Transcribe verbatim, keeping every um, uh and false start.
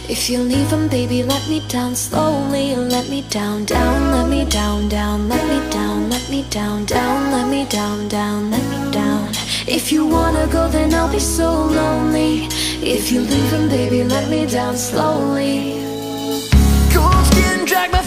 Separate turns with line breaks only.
If you leave him, baby, let me down slowly. Let me down, down, let me down, down, let me down, let me down, down, let me down, down, let me down. If you wanna go, then I'll be so lonely. If you leave him, baby, let me down slowly. Cold skin, drag my